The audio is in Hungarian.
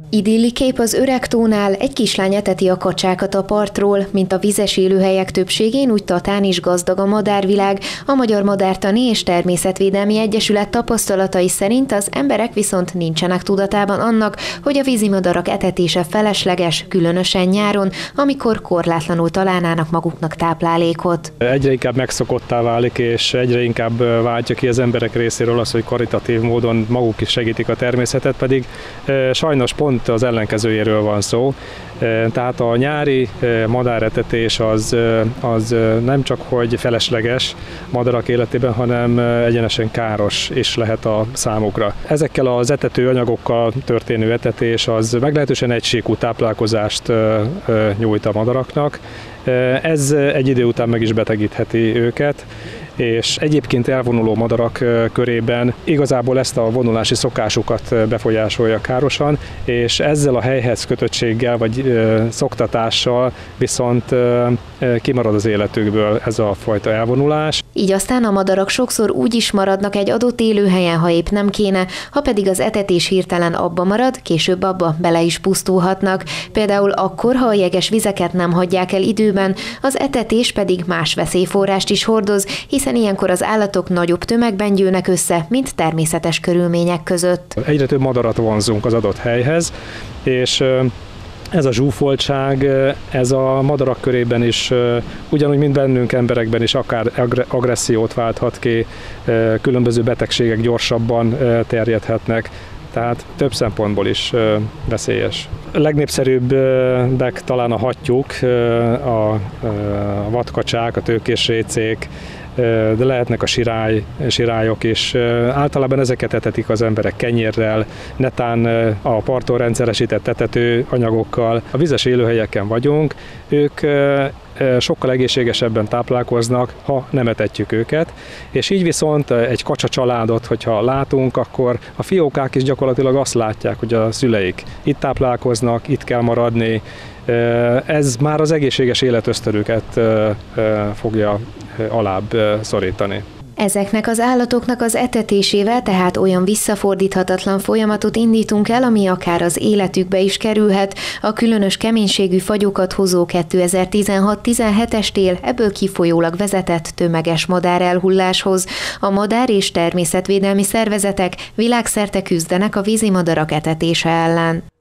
Idilli kép az Öregtónál, egy kislány eteti a kacsákat a partról, mint a vizes élőhelyek többségén, úgy Tatán is gazdag a madárvilág. A Magyar Madártani és Természetvédelmi Egyesület tapasztalatai szerint az emberek viszont nincsenek tudatában annak, hogy a vízimadarak etetése felesleges, különösen nyáron, amikor korlátlanul találnának maguknak táplálékot. Egyre inkább megszokottá válik, és egyre inkább váltja ki az emberek részéről az, hogy karitatív módon maguk is segítik a természetet, pedig sajnos pont az ellenkezőjéről van szó. Tehát a nyári madáretetés az nem csak hogy felesleges madarak életében, hanem egyenesen káros is lehet a számukra. Ezekkel az etető anyagokkal történő etetés az meglehetősen egysíkú táplálkozást nyújt a madaraknak. Ez egy idő után meg is betegítheti őket, és egyébként elvonuló madarak körében igazából ezt a vonulási szokásukat befolyásolja károsan, és ezzel a helyhez kötöttséggel vagy szoktatással viszont kimarad az életükből ez a fajta elvonulás. Így aztán a madarak sokszor úgy is maradnak egy adott élőhelyen, ha épp nem kéne, ha pedig az etetés hirtelen abba marad, később abba bele is pusztulhatnak. Például akkor, ha a jeges vizeket nem hagyják el időben, az etetés pedig más veszélyforrást is hordoz, hiszen ilyenkor az állatok nagyobb tömegben gyűlnek össze, mint természetes körülmények között. Egyre több madarat vonzunk az adott helyhez, és ez a zsúfoltság, ez a madarak körében is, ugyanúgy, mint bennünk emberekben is akár agressziót válthat ki, különböző betegségek gyorsabban terjedhetnek, tehát több szempontból is veszélyes. A legnépszerűbbek talán a hattyúk, a vadkacsák, a tőkés récék, de lehetnek a sirályok is. Általában ezeket etetik az emberek kenyérrel, netán a parton rendszeresített etető anyagokkal. A vizes élőhelyeken vagyunk, ők sokkal egészségesebben táplálkoznak, ha nem etetjük őket, és így viszont egy kacsa családot, hogyha látunk, akkor a fiókák is gyakorlatilag azt látják, hogy a szüleik itt táplálkoznak, itt kell maradni. Ez már az egészséges életösztönöket fogja alább szorítani. Ezeknek az állatoknak az etetésével tehát olyan visszafordíthatatlan folyamatot indítunk el, ami akár az életükbe is kerülhet. A különös keménységű fagyokat hozó 2016-17-es tél ebből kifolyólag vezetett tömeges madárelhulláshoz. A madár- és természetvédelmi szervezetek világszerte küzdenek a vízimadarak etetése ellen.